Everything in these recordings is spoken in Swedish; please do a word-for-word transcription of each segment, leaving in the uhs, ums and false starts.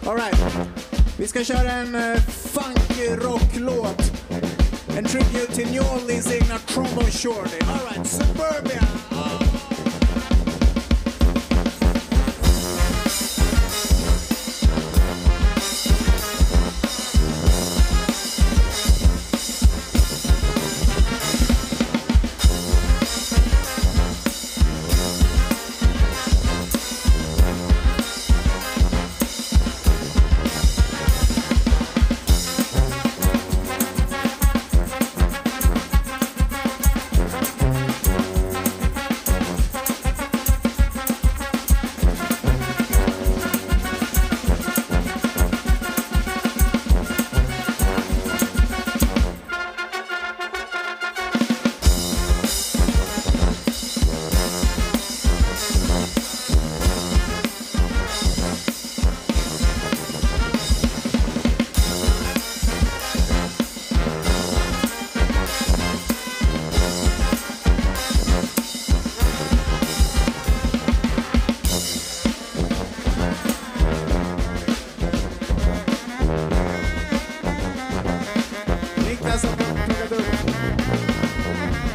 All right. Vi ska köra en uh, funk-rock-låt. En tribute till New Orleans egna Trombone Shorty. All right, Suburbia. Oh.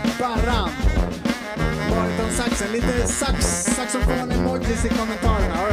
Barran. Bariton saxen. Lite sax, saxofon emojis i kommentarerna.